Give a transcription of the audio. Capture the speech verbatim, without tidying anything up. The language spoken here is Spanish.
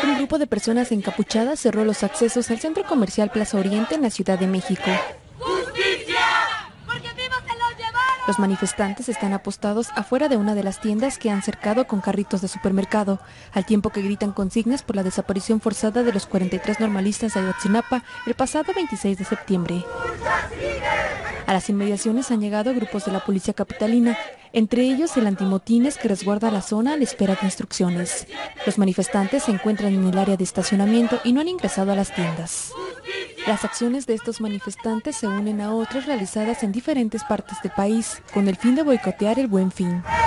Un grupo de personas encapuchadas cerró los accesos al centro comercial Plaza Oriente en la Ciudad de México. ¡Justicia! ¡Porque vivos se los llevaron! Los manifestantes están apostados afuera de una de las tiendas que han cercado con carritos de supermercado, al tiempo que gritan consignas por la desaparición forzada de los cuarenta y tres normalistas de Ayotzinapa el pasado veintiséis de septiembre. A las inmediaciones han llegado grupos de la policía capitalina, entre ellos el antimotines que resguarda la zona a la espera de instrucciones. Los manifestantes se encuentran en el área de estacionamiento y no han ingresado a las tiendas. Las acciones de estos manifestantes se unen a otras realizadas en diferentes partes del país, con el fin de boicotear el Buen Fin.